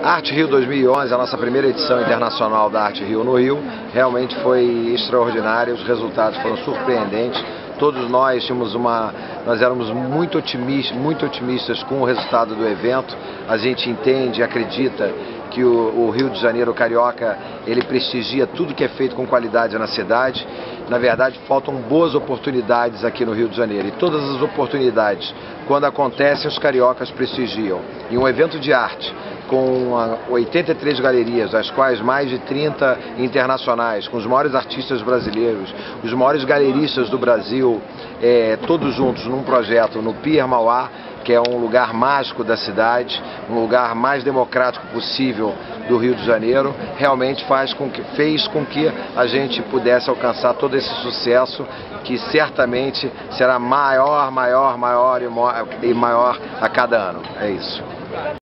Arte Rio 2011, a nossa primeira edição internacional da Arte Rio no Rio, realmente foi extraordinária, os resultados foram surpreendentes. Todos nós éramos muito otimistas com o resultado do evento. A gente entende e acredita que o Rio de Janeiro, o carioca, ele prestigia tudo que é feito com qualidade na cidade. Na verdade, faltam boas oportunidades aqui no Rio de Janeiro. E todas as oportunidades, quando acontecem, os cariocas prestigiam. E um evento de arte com 83 galerias, das quais mais de 30 internacionais, com os maiores artistas brasileiros, os maiores galeristas do Brasil, todos juntos num projeto no Pier Mauá, que é um lugar mágico da cidade, um lugar mais democrático possível do Rio de Janeiro, realmente fez com que a gente pudesse alcançar todo esse sucesso, que certamente será maior e maior a cada ano. É isso.